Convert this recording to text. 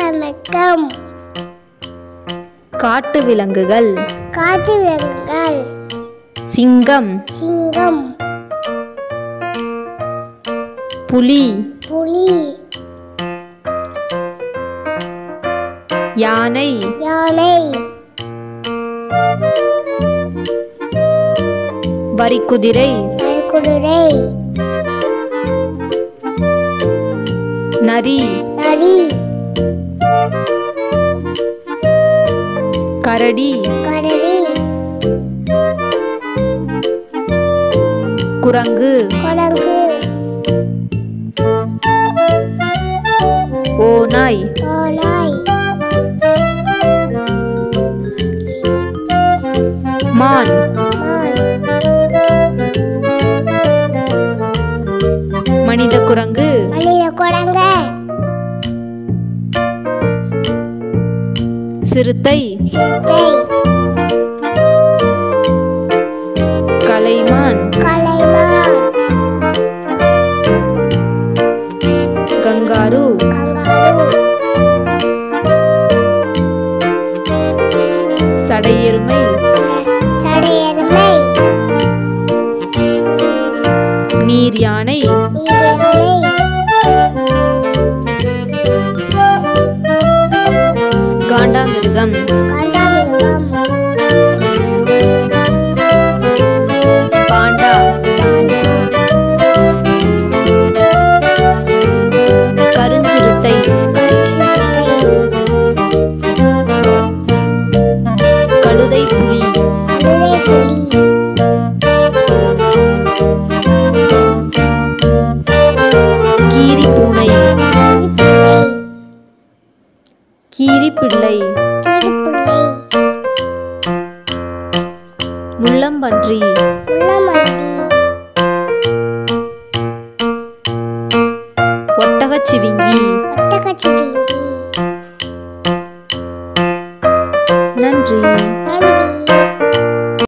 வணக்கம். காட்டு விலங்குகள். காட்டு விலங்குகள். சிங்கம். சிங்கம். புலி. புலி. யானை. யானை. வரிக்குதிரை. குதிரை. நரி. நரி. கரடி. கரடி. குரங்கு. குரங்கு. ஓநாய். ஓநாய். மான். மான். மனித குரங்கு. மனித குரங்கு. சிறுத்தை. சிறுத்தை. கலைமான். கலைமான். கங்காரு. கங்காரு. சடையெருமை. சடையெருமை. நீர் யானை. நீர் யானை. காண்டாமிருகம். காண்டாமிருகம். பாண்டா. கருஞ்சிறுத்தை. கழுதை புலி. கழுதை புலி. கீரி பூனை. கீரிப்பிள்ளை. கீரிப்பிள்ளை. முள்ளம்பன்றி.